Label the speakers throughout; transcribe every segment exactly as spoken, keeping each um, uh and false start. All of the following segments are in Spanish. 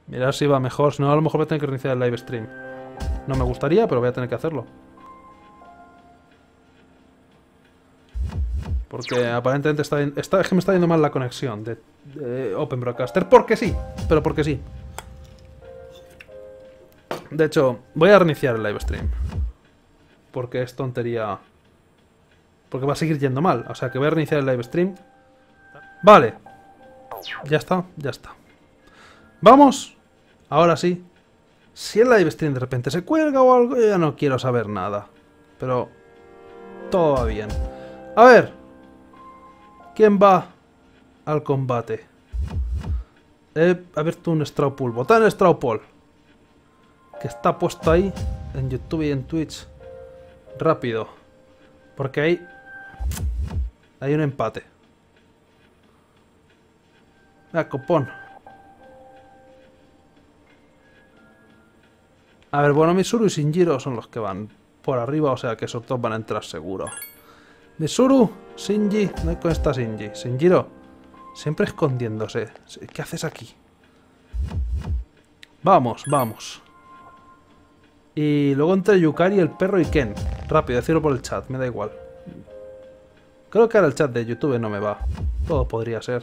Speaker 1: Mirar si va mejor. Si no, a lo mejor voy a tener que reiniciar el live stream. No me gustaría, pero voy a tener que hacerlo. Porque aparentemente está, está, es que me está yendo mal la conexión de, de Open Broadcaster. Porque sí, pero porque sí. De hecho, voy a reiniciar el live stream. Porque es tontería. Porque va a seguir yendo mal. O sea que voy a reiniciar el live stream. Vale. Ya está, ya está. Vamos. Ahora sí. Si el live stream de repente se cuelga o algo, yo ya no quiero saber nada. Pero todo va bien. A ver. ¿Quién va al combate? He abierto un Straw Poll. Votad en Straw Poll. Que está puesto ahí en YouTube y en Twitch. Rápido. Porque hay... Hay un empate. Ah, copón. A ver, bueno, Mitsuru y Shinjiro son los que van por arriba, o sea que esos dos van a entrar seguro. Mitsuru, Shinji, ¿dónde está Shinji? Shinjiro, siempre escondiéndose. ¿Qué haces aquí? Vamos, vamos. Y luego entre Yukari, el perro y Ken. Rápido, decirlo por el chat, me da igual. Creo que ahora el chat de YouTube no me va. Todo podría ser.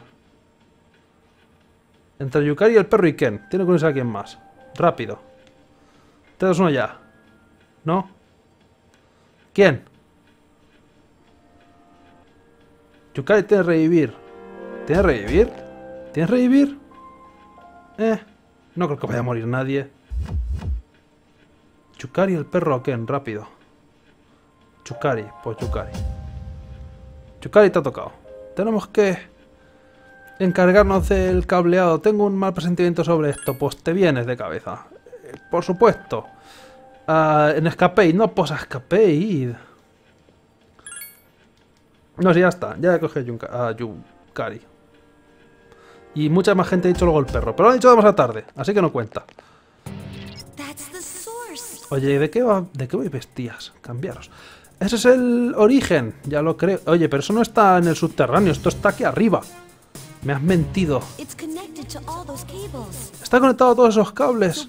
Speaker 1: Entre Yukari, el perro y Ken. Tiene que unirse a quién más. Rápido. tres, dos, uno ya. ¿No? ¿Quién? Yukari tiene revivir. ¿Tiene revivir? ¿Tiene revivir? Eh. No creo que vaya a morir nadie. Yukari, el perro o Ken, rápido. Yukari, pues Yukari. Yukari te ha tocado. Tenemos que encargarnos del cableado. Tengo un mal presentimiento sobre esto. Pues te vienes de cabeza. Eh, por supuesto. Uh, en Escapeid, no, pues a Escapeid. No, sí, ya está. Ya he cogido a Yukari. Y mucha más gente ha dicho luego el perro. Pero lo han dicho demasiado tarde, así que no cuenta. Oye, ¿de qué va, de qué vais vestías? Cambiaros. Ese es el origen, ya lo creo. Oye, pero eso no está en el subterráneo, esto está aquí arriba. Me has mentido. Está conectado a todos esos cables.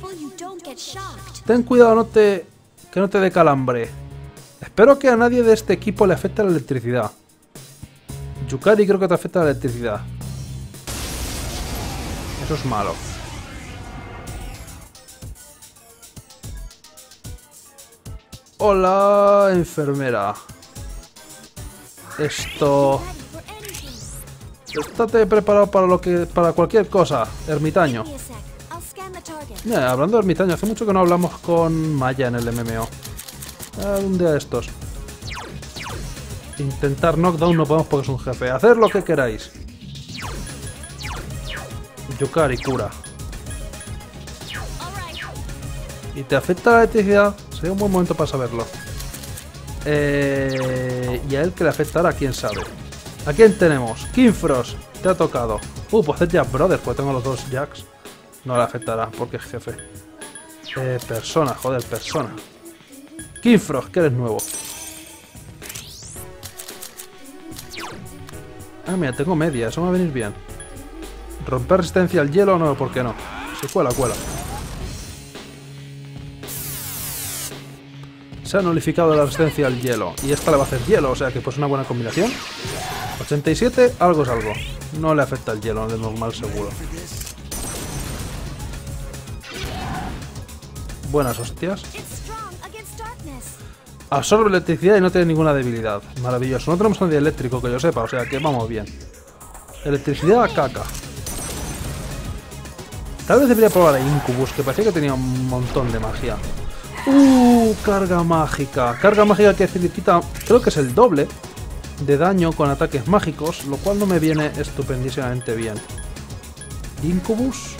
Speaker 1: Ten cuidado, no te, que no te dé calambre. Espero que a nadie de este equipo le afecte la electricidad. Yukari creo que te afecta la electricidad. Eso es malo. Hola, enfermera. Esto... Estate preparado para lo que para cualquier cosa, ermitaño. Mira, hablando de ermitaño, hace mucho que no hablamos con Maya en el M M O. Eh, un día de estos. Intentar knockdown no podemos porque es un jefe. Hacer lo que queráis. Yukari cura. ¿Y te afecta la electricidad? Sería un buen momento para saberlo. Eh, y a él que le afectará, quién sabe. ¿A quién tenemos? Kingfrost, te ha tocado. Uh, pues hacer Jack Brothers, porque tengo los dos Jacks. No le afectará, porque es jefe. Eh, persona, joder, persona. Kingfrost, que eres nuevo. Ah, mira, tengo media, eso me va a venir bien. Romper resistencia al hielo, no, ¿por qué no? Se cuela, cuela. Se ha nulificado la resistencia al hielo. Y esta le va a hacer hielo, o sea que pues una buena combinación. ochenta y siete, algo es algo. No le afecta el hielo, de normal seguro. Buenas hostias. Absorbe electricidad y no tiene ninguna debilidad. Maravilloso. No tenemos nadie eléctrico que yo sepa, o sea que vamos bien. Electricidad a caca. Tal vez debería probar a Incubus, que parecía que tenía un montón de magia. Uh, carga mágica. Carga mágica que quita, creo que es el doble de daño con ataques mágicos, lo cual no me viene estupendísimamente bien. Incubus.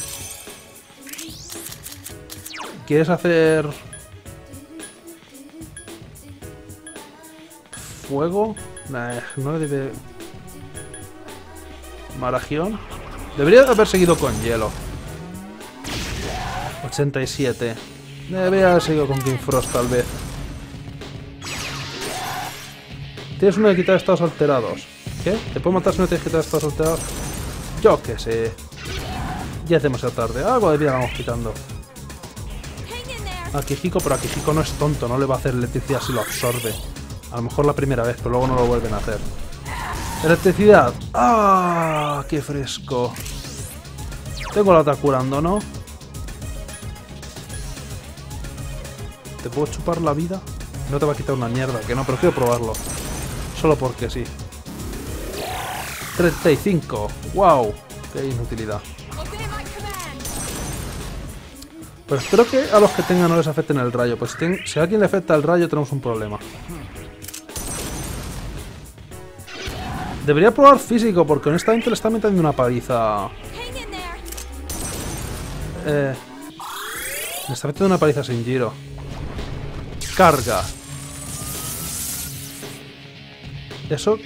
Speaker 1: ¿Quieres hacer fuego? Nah, no debe... Maragión. Debería haber seguido con hielo. ochenta y siete. Debería haber seguido con Kingfrost, tal vez. Tienes uno de quitar estados alterados. ¿Qué? ¿Te puedo matar si no tienes que quitar estados alterados? Yo qué sé. Ya es demasiado tarde. Algo de vida vamos quitando. A Kijiko, pero a Kijiko no es tonto. No le va a hacer electricidad si lo absorbe. A lo mejor la primera vez, pero luego no lo vuelven a hacer. Electricidad. ¡Ah! ¡Qué fresco! Tengo la otra curando, ¿no? ¿Te puedo chupar la vida? No te va a quitar una mierda, que no, pero quiero probarlo. Solo porque sí. treinta y cinco. ¡Wow! ¡Qué inutilidad! Pero espero que a los que tengan no les afecten el rayo. Pues si, ten... si a alguien le afecta el rayo tenemos un problema. Debería probar físico, porque honestamente le está metiendo una paliza. Eh, le está metiendo una paliza sin giro. Carga. Eso.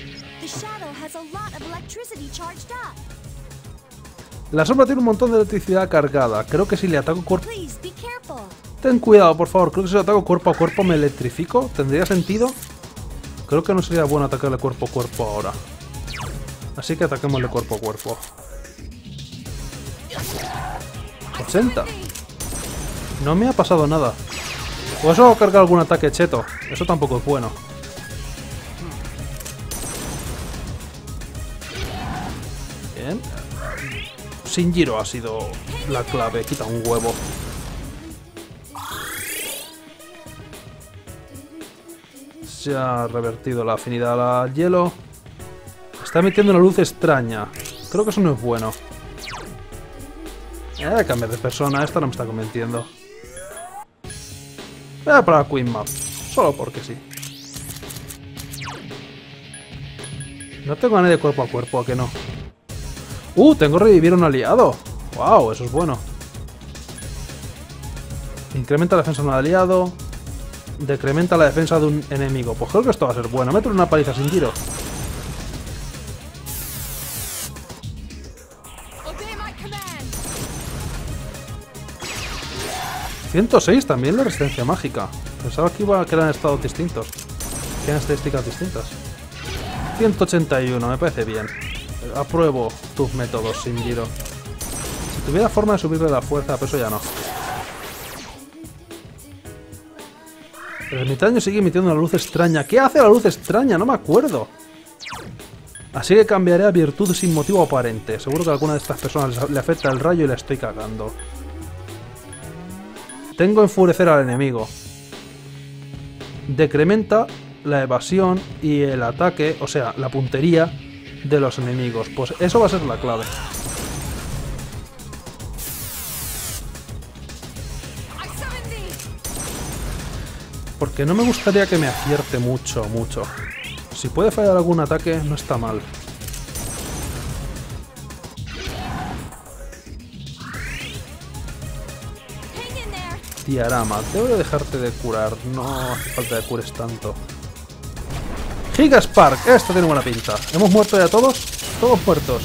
Speaker 1: La sombra tiene un montón de electricidad cargada. Creo que si le ataco cuerpo... Ten cuidado, por favor. Creo que si le ataco cuerpo a cuerpo me electrifico. ¿Tendría sentido? Creo que no sería bueno atacarle cuerpo a cuerpo ahora. Así que ataquémosle cuerpo a cuerpo. ochenta. No me ha pasado nada. O eso cargar algún ataque cheto. Eso tampoco es bueno. Bien. Sin giro ha sido la clave. Quita un huevo. Se ha revertido la afinidad al hielo. Está emitiendo una luz extraña. Creo que eso no es bueno. Voy a cambiar de persona. Esta no me está convenciendo. Voy a probar Queen Map. Solo porque sí. No tengo a nadie cuerpo a cuerpo, ¿a que no? ¡Uh! Tengo que revivir a un aliado. ¡Wow! Eso es bueno. Incrementa la defensa de un aliado. Decrementa la defensa de un enemigo. Pues creo que esto va a ser bueno. Métele una paliza sin giro. ciento seis también la resistencia mágica. Pensaba que iba a que eran estados distintos. Que eran estadísticas distintas. ciento ochenta y uno, me parece bien. Apruebo tus métodos sin giro. Si tuviera forma de subirle la fuerza, pero eso ya no. El ermitaño sigue emitiendo una luz extraña. ¿Qué hace la luz extraña? No me acuerdo. Así que cambiaré a virtud sin motivo aparente. Seguro que a alguna de estas personas le afecta el rayo y la estoy cagando. Tengo enfurecer al enemigo. Decrementa la evasión y el ataque, o sea, la puntería de los enemigos. Pues eso va a ser la clave. Porque no me gustaría que me acierte mucho, mucho. Si puede fallar algún ataque, no está mal. Diarama, debo de dejarte de curar. No hace falta que cures tanto. Giga Spark, esto tiene buena pinta. ¿Hemos muerto ya todos? Todos muertos.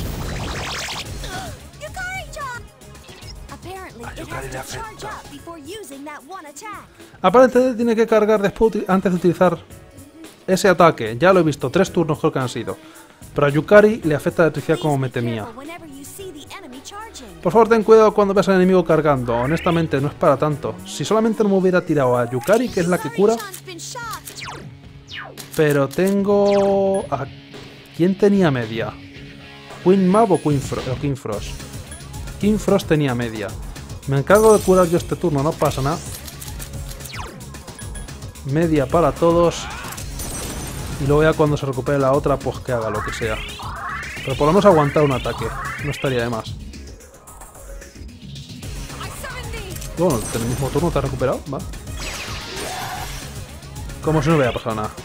Speaker 1: A Yukari le afecta. Aparentemente tiene que cargar después, antes de utilizar ese ataque. Ya lo he visto, tres turnos creo que han sido. Pero a Yukari le afecta la electricidad como me temía. Por favor, ten cuidado cuando veas al enemigo cargando. Honestamente, no es para tanto. Si solamente no me hubiera tirado a Yukari, que es la que cura. Pero tengo... ¿A quién tenía media? ¿Queen Mab o Queen Fro o King Frost? King Frost tenía media. Me encargo de curar yo este turno, no pasa nada. Media para todos. Y luego ya cuando se recupere la otra, pues que haga lo que sea. Pero por lo menos aguantar un ataque. No estaría de más. Bueno, en el mismo turno te has recuperado, va. Como si no hubiera pasado nada.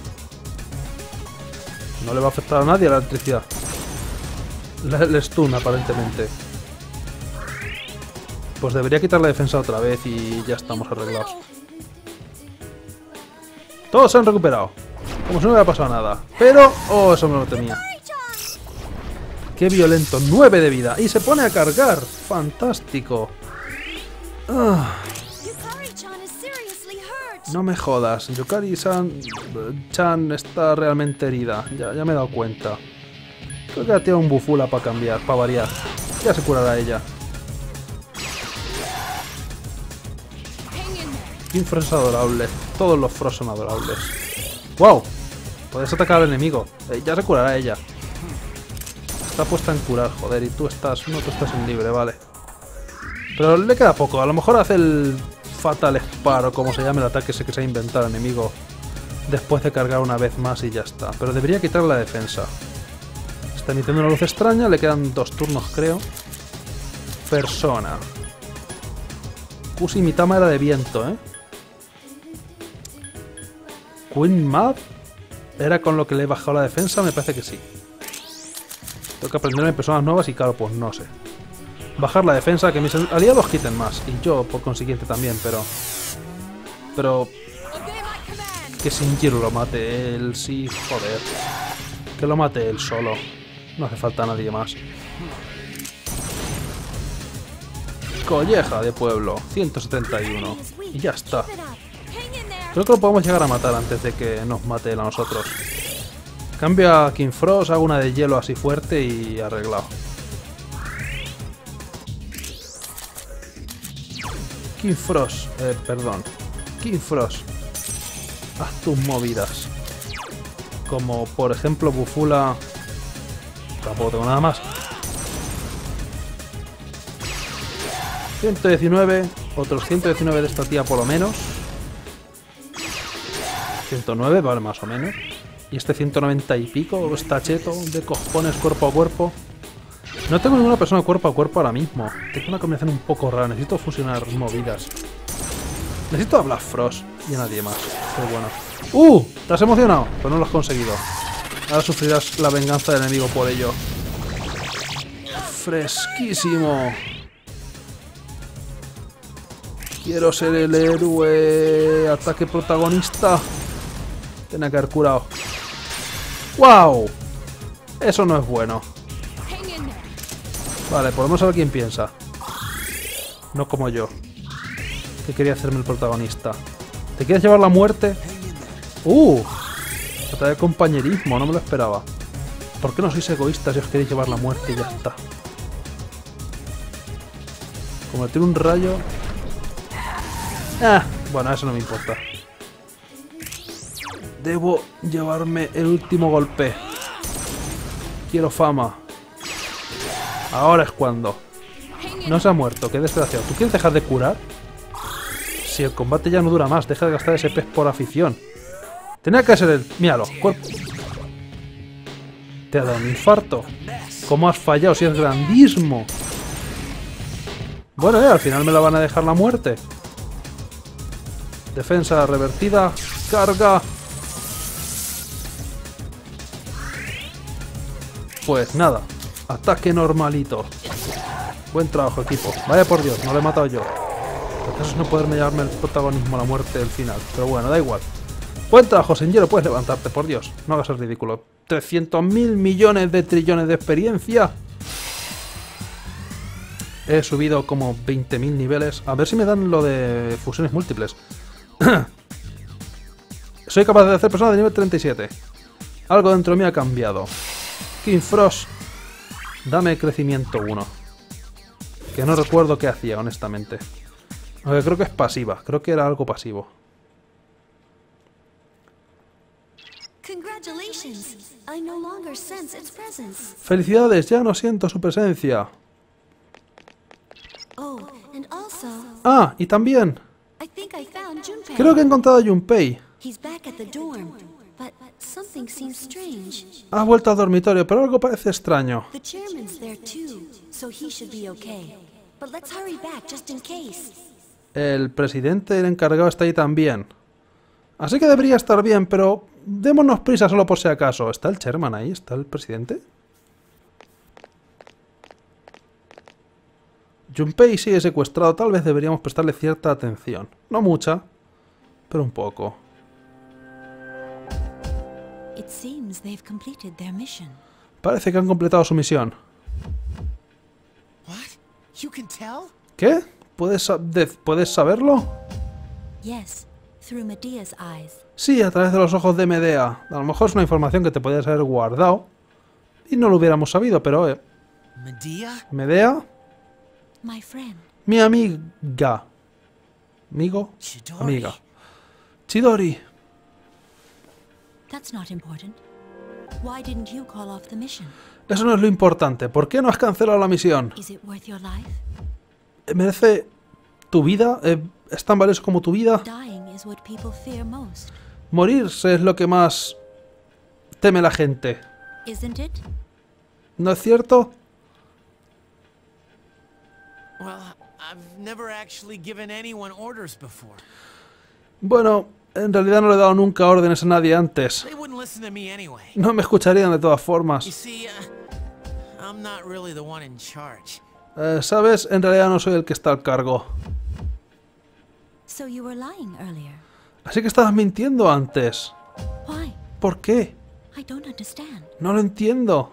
Speaker 1: No le va a afectar a nadie la electricidad. El stun, aparentemente. Pues debería quitar la defensa otra vez y ya estamos arreglados. Todos se han recuperado. Como si no hubiera pasado nada. Pero... oh, eso me lo temía. Qué violento. nueve de vida. Y se pone a cargar. Fantástico. Ah. No me jodas. Yukari-san está realmente herida. Ya, ya me he dado cuenta. Creo que tiene un bufula para cambiar, para variar. Ya se curará ella. King Frost es adorable. Todos los Frost son adorables. ¡Wow! Puedes atacar al enemigo. Eh, ya se curará ella. Está puesta en curar, joder. Y tú estás... No, tú estás en libre, vale. Pero le queda poco. A lo mejor hace el Fatal Spar o como se llame el ataque ese que se ha inventado el enemigo. Después de cargar una vez más y ya está. Pero debería quitar la defensa. Está emitiendo una luz extraña. Le quedan dos turnos, creo. Persona. Kusi Mitama era de viento, ¿eh? Queen Mad. ¿Era con lo que le he bajado la defensa? Me parece que sí. Tengo que aprenderme personas nuevas y claro, pues no sé. Bajar la defensa, que mis aliados quiten más. Y yo, por consiguiente, también, pero... Pero... Que Shinjiro lo mate él, sí, joder. Que lo mate él solo. No hace falta nadie más. Colleja de pueblo, ciento setenta y uno. Y ya está. Creo que lo podemos llegar a matar antes de que nos mate él a nosotros. Cambio a King Frost, hago una de hielo así fuerte y arreglado. King Frost, eh, perdón. King Frost, haz tus movidas. Como por ejemplo Bufula. Tampoco tengo nada más. ciento diecinueve, otros ciento diecinueve de esta tía por lo menos. ciento nueve, vale, más o menos. Y este ciento noventa y pico, está cheto, de cojones cuerpo a cuerpo. No tengo ninguna persona cuerpo a cuerpo ahora mismo. Tengo una combinación un poco rara, necesito fusionar movidas. Necesito a Black Frost y a nadie más. Pero bueno. ¡Uh! ¿Te has emocionado? Pero no lo has conseguido. Ahora sufrirás la venganza del enemigo por ello. Fresquísimo. Quiero ser el héroe. Ataque protagonista. Tenía que haber curado. ¡Wow! Eso no es bueno. Vale, podemos saber quién piensa. No como yo, que quería hacerme el protagonista. ¿Te quieres llevar la muerte? ¡Uh! Trata de compañerismo, no me lo esperaba. ¿Por qué no sois egoístas si os queréis llevar la muerte y ya está? Convertir un rayo... Ah, bueno, eso no me importa. Debo llevarme el último golpe. Quiero fama. Ahora es cuando. No se ha muerto, qué desgraciado. ¿Tú quieres dejar de curar? Si el combate ya no dura más, deja de gastar ese pez por afición. Tenía que ser el... Míralo, cuerpo. Te ha dado un infarto. ¿Cómo has fallado si es grandísimo? Bueno, eh, al final me la van a dejar la muerte. Defensa revertida. Carga. Pues nada. Ataque normalito. Buen trabajo, equipo. Vaya por Dios, no lo he matado yo. Lo que eso es no poderme llevarme el protagonismo a la muerte del final. Pero bueno, da igual. Buen trabajo, Shinjiro. Puedes levantarte, por Dios. No hagas el ridículo. trescientos mil millones de trillones de experiencia. He subido como veinte mil niveles. A ver si me dan lo de fusiones múltiples. Soy capaz de hacer personas de nivel treinta y siete. Algo dentro de mí ha cambiado. King Frost, dame crecimiento uno. Que no recuerdo qué hacía, honestamente. Aunque creo que es pasiva. Creo que era algo pasivo. Felicidades, ya no siento su presencia. Ah, y también... Creo que he encontrado a Junpei. Ha vuelto al dormitorio, pero algo parece extraño. El presidente, el encargado, está ahí también. Así que debería estar bien, pero démonos prisa solo por si acaso. ¿Está el chairman ahí? ¿Está el presidente? Junpei sigue secuestrado. Tal vez deberíamos prestarle cierta atención. No mucha, pero un poco. Parece que han completado su misión. ¿Qué? ¿Puedes, ¿Puedes saberlo? Sí, a través de los ojos de Medea. A lo mejor es una información que te podías haber guardado y no lo hubiéramos sabido, pero... Eh. ¿Medea? Mi amiga. Amigo,
Speaker 2: Chidori.
Speaker 1: amiga. Chidori.
Speaker 3: That's not important. Why didn't you call off the mission?
Speaker 1: Eso no es lo importante. ¿Por qué no has cancelado la misión?
Speaker 3: Is it worth your life?
Speaker 1: ¿Merece tu vida? Eh, ¿Es tan valioso como tu vida?
Speaker 3: Dying is what people fear most,
Speaker 1: Morirse es lo que más teme la gente.
Speaker 3: isn't it?
Speaker 1: ¿No es cierto?
Speaker 2: Well, I've never actually given anyone orders before.
Speaker 1: Bueno, en realidad no le he dado nunca órdenes a nadie antes.
Speaker 2: They wouldn't listen to me anyway.
Speaker 1: No me escucharían de todas
Speaker 2: You
Speaker 1: formas.
Speaker 2: see, uh, I'm not really the one in charge.
Speaker 1: Eh, ¿Sabes? En realidad no soy el que está al cargo.
Speaker 3: So you were lying earlier.
Speaker 1: Así que estabas mintiendo antes.
Speaker 3: Why?
Speaker 1: ¿Por qué?
Speaker 3: I don't understand.
Speaker 1: No lo entiendo.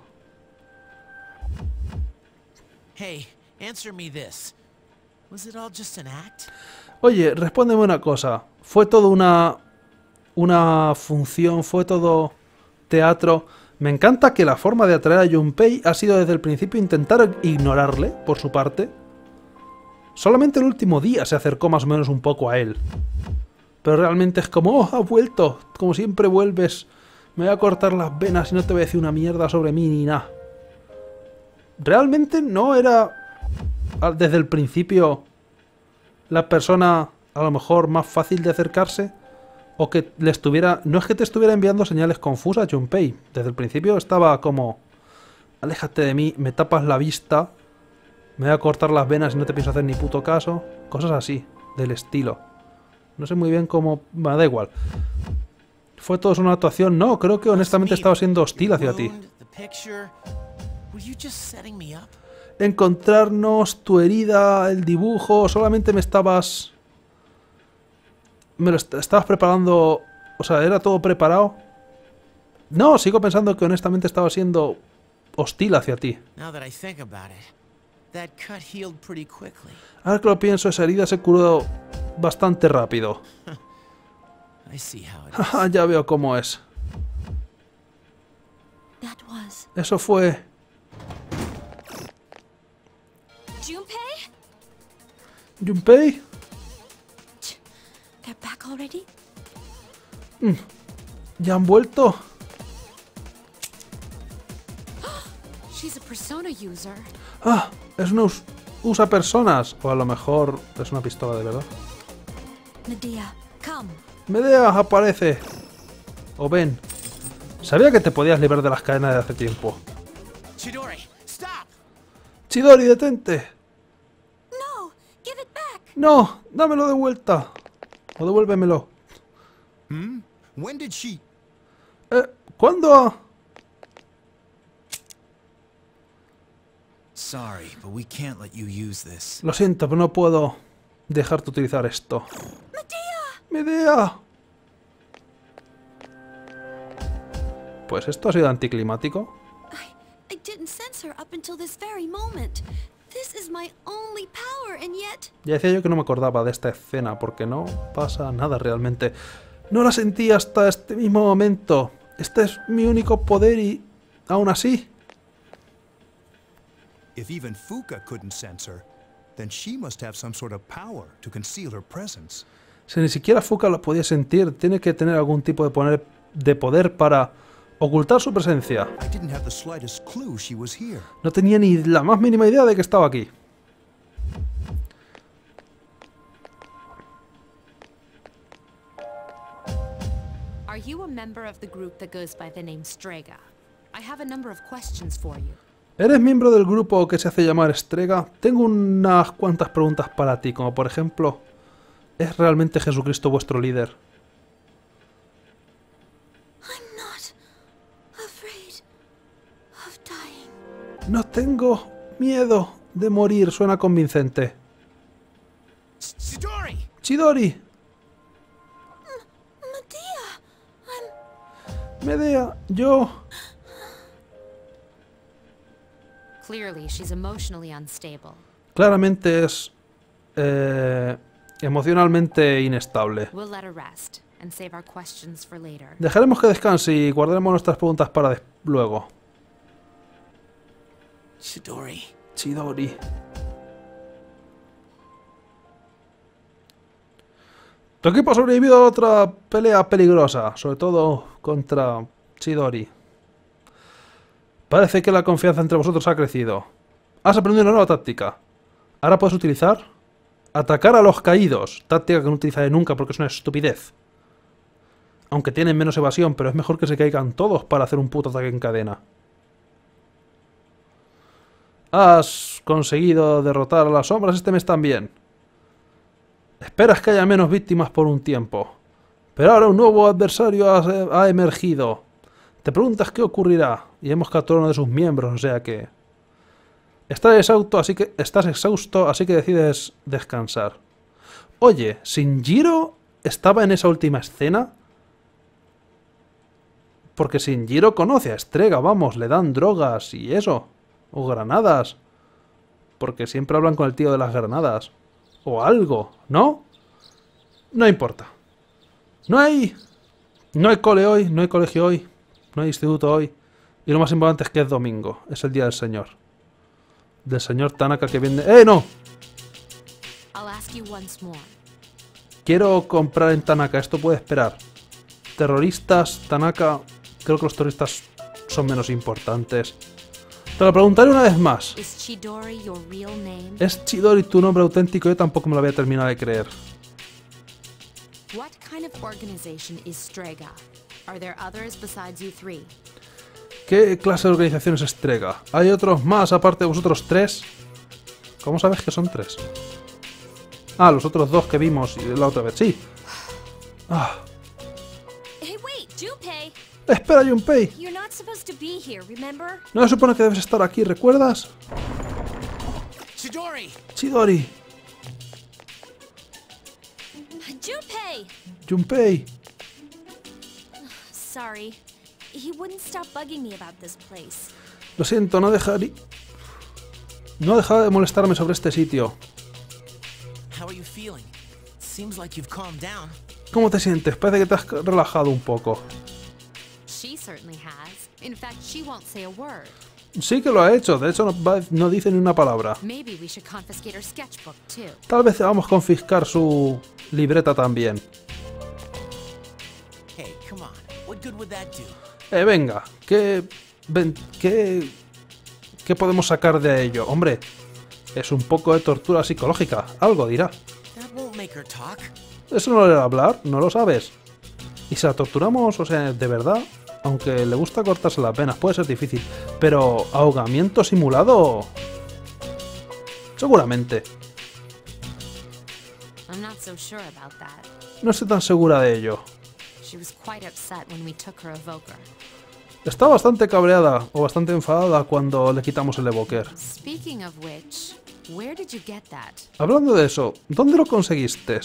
Speaker 2: Hey, answer me this. Was it all just an act?
Speaker 1: Oye, respóndeme una cosa. ¿Fue todo una... una función? ¿Fue todo teatro? Me encanta que la forma de atraer a Junpei ha sido desde el principio intentar ignorarle, por su parte. Solamente el último día se acercó más o menos un poco a él. Pero realmente es como, oh, has vuelto. Como siempre vuelves. Me voy a cortar las venas y no te voy a decir una mierda sobre mí ni nada. Realmente no era desde el principio la persona a lo mejor más fácil de acercarse. O que le estuviera... No es que te estuviera enviando señales confusas, Junpei. Desde el principio estaba como... Aléjate de mí, me tapas la vista. Me voy a cortar las venas y no te pienso hacer ni puto caso. Cosas así, del estilo. No sé muy bien cómo... Bueno, da igual. ¿Fue todo una actuación? No, creo que honestamente estaba siendo hostil hacia ti. Encontrarnos, tu herida, el dibujo... Solamente me estabas... Me lo est estabas preparando... O sea, ¿era todo preparado? No, sigo pensando que honestamente estaba siendo hostil hacia ti. Ahora que lo pienso, esa herida se curó bastante rápido. Ya veo cómo es. Eso fue...
Speaker 3: Junpei?
Speaker 1: ¿Junpei?
Speaker 3: They're back already?
Speaker 1: Mm. ¿Ya han vuelto?
Speaker 3: She's a persona user.
Speaker 1: Ah, es una us usa personas. O a lo mejor es una pistola de verdad.
Speaker 3: Medea, come.
Speaker 1: Medea, aparece. O ven. Sabía que te podías librar de las cadenas de hace tiempo.
Speaker 2: Chidori, stop.
Speaker 1: Chidori, detente.
Speaker 3: No, give it back.
Speaker 1: No, dámelo de vuelta. O devuélvemelo.
Speaker 4: Hmm? When did she...
Speaker 1: Eh, ¿cuándo?
Speaker 4: Sorry, but we can't let you use this.
Speaker 1: Lo siento, pero no puedo dejarte utilizar esto.
Speaker 3: Medea!
Speaker 1: ¡Medea! Pues esto ha sido anticlimático.
Speaker 3: I, I didn't sense her up until this very moment. This is my only power, and yet...
Speaker 1: Ya decía yo que no me acordaba de esta escena, porque no pasa nada realmente. No la sentí hasta este mismo momento. Este es mi único poder y... aún así...
Speaker 4: If even Fuka couldn't sense her, then she must have some sort of power to conceal her presence.
Speaker 1: Si ni siquiera Fuka lo podía sentir, tiene que tener algún tipo de, poner, de poder para ocultar su presencia.
Speaker 4: I didn't have the slightest clue she was here.
Speaker 1: No tenía ni la más mínima idea de que estaba aquí.
Speaker 5: Are you a member of the group that goes by the name Strega? I have a number of questions for you.
Speaker 1: ¿Eres miembro del grupo que se hace llamar Strega? Tengo unas cuantas preguntas para ti, como por ejemplo, ¿es realmente Jesucristo vuestro líder?
Speaker 3: I'm not afraid of dying.
Speaker 1: No tengo miedo de morir, suena convincente.
Speaker 2: Chidori!
Speaker 1: Chidori,
Speaker 3: Medea! I'm...
Speaker 1: Medea, yo...
Speaker 5: Clearly, she's emotionally unstable.
Speaker 1: Claramente es... Eh, emocionalmente inestable.
Speaker 5: We'll let her rest and save our questions for later.
Speaker 1: Dejaremos que descanse y guardaremos nuestras preguntas para luego.
Speaker 2: Chidori.
Speaker 1: Chidori. Tu equipo ha sobrevivido a otra pelea peligrosa, sobre todo contra Chidori. Parece que la confianza entre vosotros ha crecido. Has aprendido una nueva táctica. Ahora puedes utilizar... Atacar a los caídos. Táctica que no utilizaré nunca porque es una estupidez. Aunque tienen menos evasión, pero es mejor que se caigan todos para hacer un puto ataque en cadena. Has conseguido derrotar a las sombras este mes también. Esperas que haya menos víctimas por un tiempo. Pero ahora un nuevo adversario ha, ha emergido. Te preguntas qué ocurrirá. Y hemos capturado uno de sus miembros, o sea que... Estás exhausto, así que estás exhausto, así que decides descansar. Oye, ¿Shinjiro estaba en esa última escena? Porque Shinjiro conoce a Strega, vamos, le dan drogas y eso. O granadas. Porque siempre hablan con el tío de las granadas. O algo, ¿no? No importa. No hay... No hay cole hoy, no hay colegio hoy, no hay instituto hoy. Y lo más importante es que es domingo, es el día del señor. Del señor Tanaka que viene... ¡Eh, no! Quiero comprar en Tanaka, esto puede esperar. Terroristas, Tanaka... Creo que los terroristas son menos importantes. Te lo preguntaré una vez más. ¿Es Chidori tu nombre auténtico? Yo tampoco me lo había terminado de creer. ¿Qué clase de organización es Strega? ¿Hay otros más aparte de vosotros tres? ¿Cómo sabes que son tres? Ah, los otros dos que vimos la otra vez, sí. Ah. Espera, Junpei. No se supone que debes estar aquí, ¿recuerdas?
Speaker 2: Chidori.
Speaker 1: Chidori.
Speaker 3: Junpei.
Speaker 1: Junpei.
Speaker 3: Sorry. He wouldn't stop bugging me about this place.
Speaker 1: Lo siento, no dejaré... No dejaba de molestarme sobre este sitio.
Speaker 2: How are you feeling? Seems like you've calmed down.
Speaker 1: ¿Cómo te sientes? Parece que te has relajado un poco.
Speaker 5: She certainly has. In fact, she won't say a word.
Speaker 1: Sí que lo ha hecho, de hecho no, va, no dice ni una palabra.
Speaker 5: Maybe we should confiscate her sketchbook too.
Speaker 1: Tal vez vamos a confiscar su libreta también.
Speaker 2: Hey, come on. What good would that do?
Speaker 1: Eh, venga, ¿qué, ven, qué, ¿qué podemos sacar de ello? Hombre, es un poco de tortura psicológica, algo dirá.
Speaker 2: That won't make her talk.
Speaker 1: Eso no le hará hablar, no lo sabes. Y si la torturamos, o sea, de verdad, aunque le gusta cortarse las venas, puede ser difícil. Pero ahogamiento simulado... Seguramente.
Speaker 5: I'm not so sure about that.
Speaker 1: No estoy tan segura de ello.
Speaker 5: She was quite upset when we took her evoker.
Speaker 1: Está bastante cabreada o bastante enfadada cuando le quitamos el evoker.
Speaker 5: Speaking of which, where did you get that?
Speaker 1: Hablando de eso, ¿dónde lo conseguiste?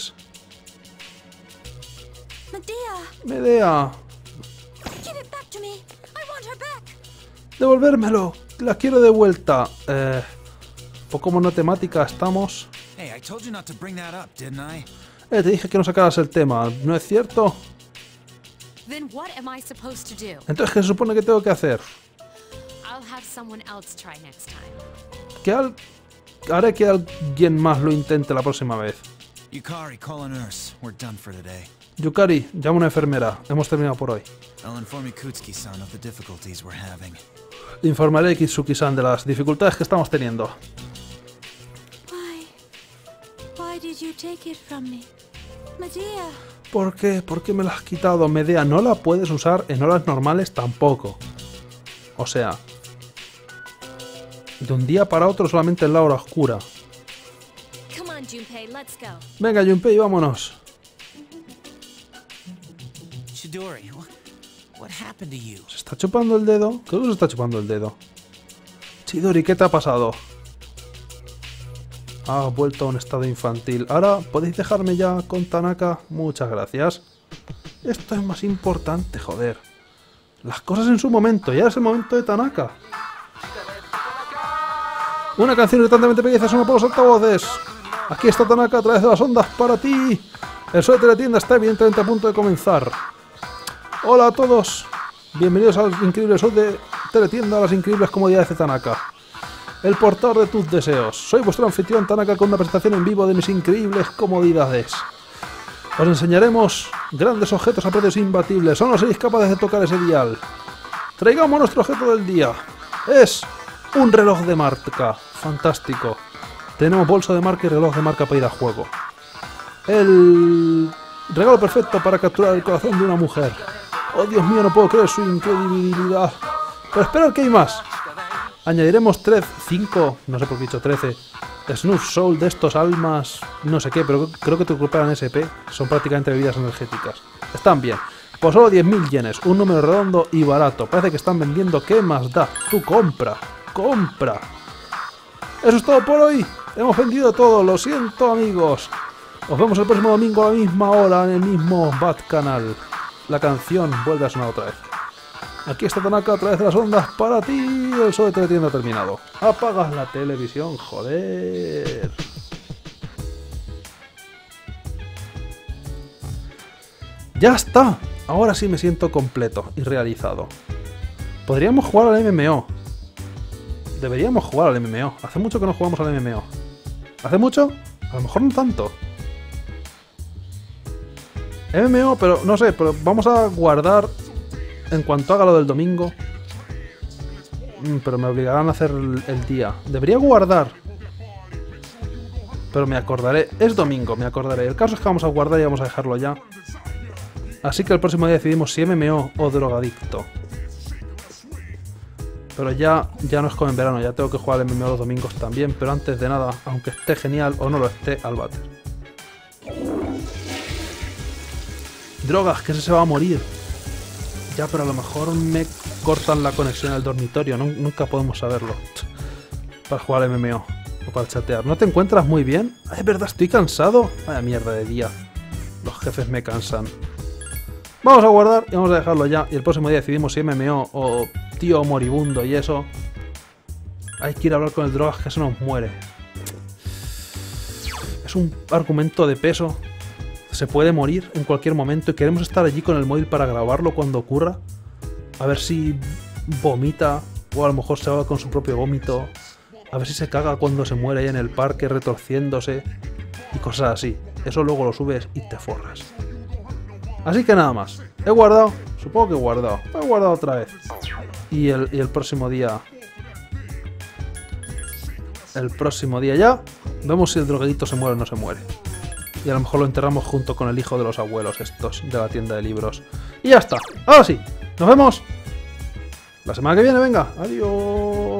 Speaker 3: Medea.
Speaker 1: Medea.
Speaker 3: Give it back to me. I want her back.
Speaker 1: Devolvérmelo. La quiero de vuelta. Eh, poco monotemática estamos.
Speaker 6: Hey, I told you not to bring that up, didn't I?
Speaker 1: Eh, te dije que no sacaras el tema, ¿no es cierto?
Speaker 5: Then what am I supposed to do?
Speaker 1: Entonces, ¿qué se supone que tengo que hacer?
Speaker 5: I'll have someone else try next time.
Speaker 1: Que al... Haré que alguien más lo intente la próxima vez.
Speaker 6: Yukari, call a nurse. We're done for today.
Speaker 1: Yukari, llama a una enfermera. Hemos terminado por hoy.
Speaker 6: I'll inform Ikutsuki-san of the difficulties we're having.
Speaker 1: Informaré a Kitsuki-san de las dificultades que estamos teniendo.
Speaker 3: Why? Why did you take it from me? Medea.
Speaker 1: ¿Por qué? ¿Por qué me la has quitado? Medea, no la puedes usar en horas normales tampoco. O sea... De un día para otro solamente en la hora oscura.
Speaker 3: Come on, Junpei, let's go.
Speaker 1: Venga, Junpei, vámonos.
Speaker 2: Chidori, what, what happened to you?
Speaker 1: ¿Se está chupando el dedo? Creo que se está chupando el dedo. Chidori, ¿qué te ha pasado? Ha vuelto a un estado infantil. Ahora, ¿podéis dejarme ya con Tanaka? Muchas gracias. Esto es más importante, joder. Las cosas en su momento. Ya es el momento de Tanaka. Una canción irritantemente pequeña suena por los altavoces. Aquí está Tanaka a través de las ondas para ti. El show de Teletienda está evidentemente a punto de comenzar. Hola a todos. Bienvenidos al increíble show de Teletienda, a las increíbles comodidades de Tanaka. El portador de tus deseos. Soy vuestro anfitrión Tanaka con una presentación en vivo de mis increíbles comodidades. Os enseñaremos grandes objetos a precios imbatibles. Solo seréis capaces de tocar ese dial. Traigamos nuestro objeto del día. Es un reloj de marca. Fantástico. Tenemos bolso de marca y reloj de marca para ir a juego. El regalo perfecto para capturar el corazón de una mujer. Oh, Dios mío, no puedo creer su incredibilidad. Pero esperad que hay más. Añadiremos tres, cinco, no sé por qué he dicho trece, Snuff Soul de estos almas, no sé qué, pero creo que te recuperan S P. Son prácticamente bebidas energéticas. Están bien. Por solo diez mil yenes, un número redondo y barato. Parece que están vendiendo. ¿Qué más da? Tú compra, compra. Eso es todo por hoy. Hemos vendido todo, lo siento amigos. Nos vemos el próximo domingo a la misma hora en el mismo Bat Canal. La canción vuelve a sonar otra vez. Aquí está Tanaka a través de las ondas para ti. El show de teletienda ha terminado. Apagas la televisión, joder. Ya está. Ahora sí me siento completo y realizado. Podríamos jugar al M M O. Deberíamos jugar al M M O. Hace mucho que no jugamos al M M O. ¿Hace mucho? A lo mejor no tanto. M M O, pero no sé, pero vamos a guardar en cuanto haga lo del domingo. Mm, pero me obligarán a hacer el, el día. Debería guardar. Pero me acordaré. Es domingo, me acordaré. El caso es que vamos a guardar y vamos a dejarlo ya. Así que el próximo día decidimos si M M O o drogadicto. Pero ya, ya no es como en verano, ya tengo que jugar al M M O los domingos también. Pero antes de nada, aunque esté genial o no lo esté, al váter. Drogas, que ese se va a morir. Ya, pero a lo mejor me cortan la conexión al dormitorio. No, nunca podemos saberlo. Para jugar al M M O o para chatear. ¿No te encuentras muy bien? Ay, es verdad, estoy cansado. Vaya mierda de día. Los jefes me cansan. Vamos a guardar y vamos a dejarlo ya. Y el próximo día decidimos si M M O o tío moribundo y eso. Hay que ir a hablar con el Drogas, que se nos muere. Es un argumento de peso. Se puede morir en cualquier momento y queremos estar allí con el móvil para grabarlo cuando ocurra. A ver si vomita o a lo mejor se ahoga con su propio vómito. A ver si se caga cuando se muere ahí en el parque retorciéndose y cosas así. Eso luego lo subes y te forras. Así que nada más. He guardado, supongo que he guardado. He guardado otra vez. Y el, y el próximo día... El próximo día ya vemos si el drogadito se muere o no se muere. Y a lo mejor lo enterramos junto con el hijo de los abuelos estos de la tienda de libros. Y ya está. Ahora sí. Nos vemos la semana que viene. Venga. Adiós.